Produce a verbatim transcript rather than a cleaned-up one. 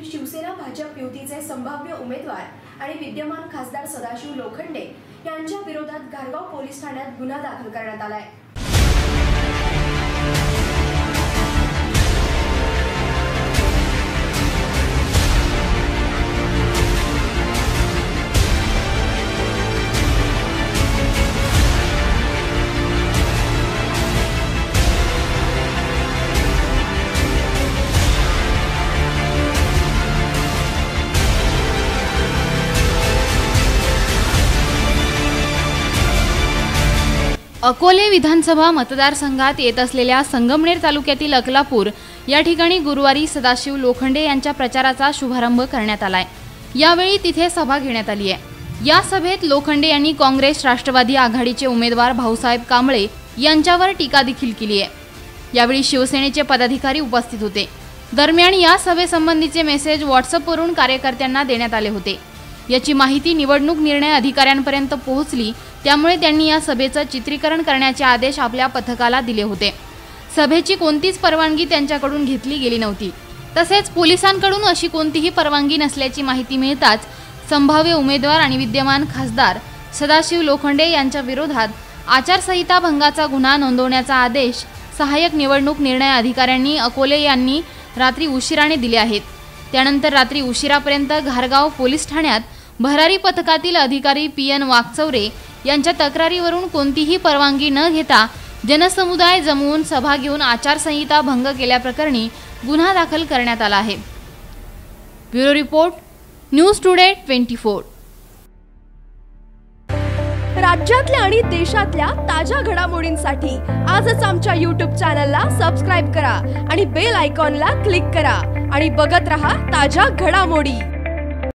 शिवसेना भाजप युतीचे संभाव्य उमेदवार आणि विद्यमान खासदार सदाशिव लोखंडे यांच्या विरोधात घारगाव पोलीस ठाण्यात गुन्हा दाखल करण्यात आलाय। अकोले विधानसभा मतदारसंघात येत असलेल्या संगमनेर तालुक्यातील अकलापूर या ठिकाणी गुरुवारी सदाशिव लोखंडे यांच्या प्रचाराचा शुभारंभ करण्यात आलाय। यावेळी तिथे सभा घेण्यात आली आहे। या सभेत लोखंडे यांनी काँग्रेस राष्ट्रवादी आघाडीचे उमेदवार भाऊसाहेब कांबळे यांच्यावर टीका देखील केली आहे। यावेळी शिवसेनेचे पदाधिकारी उपस्थित होते। दरम्यान या सभेसंबंधीचे मेसेज व्हॉट्सअपवरून कार्यकर्त्यांना देण्यात आले होते। याची माहिती निवडणूक निर्णय अधिकाऱ्यांपर्यंत पोहोचली, त्यामुळे त्यांनी या सभेचं चित्रीकरण करण्याचे आदेश आपल्या पथकाला दिले होते। सभेची कोणतीच परवानगी त्यांच्याकडून घेतली गेली नव्हती। तसेच पोलिसांकडून अशी कोणतीही परवानगी नसल्याची माहिती मिळताच संभाव्य उमेदवार आणि विद्यमान खासदार सदाशिव लोखंडे यांच्या विरोधात आचारसंहिता भंगाचा गुन्हा नोंदवण्याचा आदेश सहाय्यक निवडणूक निर्णय अधिकाऱ्यांनी अकोले यांनी रात्री उशिराने दिले आहेत। त्यानंतर रात्री उशिरापर्यंत घारगाव पोलीस ठाण्यात भरारी पथकातील अधिकारी पी एन वाकचौरे यांच्या तक्रारीवरून कोणतीही परवानगी न घेता जनसमुदाय जमवून सभा घेऊन आचारसंहिता भंग केल्याप्रकरणी गुन्हा दाखल करण्यात आला आहे। Bureau report, news today twenty four. राज्यातल्या आणि देशातल्या ताज्या घडामोडींसाठी आजच आमच्या यूट्यूब चॅनलला सबस्क्राइब करा आणि बेल आयकॉनला क्लिक करा आणि बघत रहा ताज्या घडामोडी।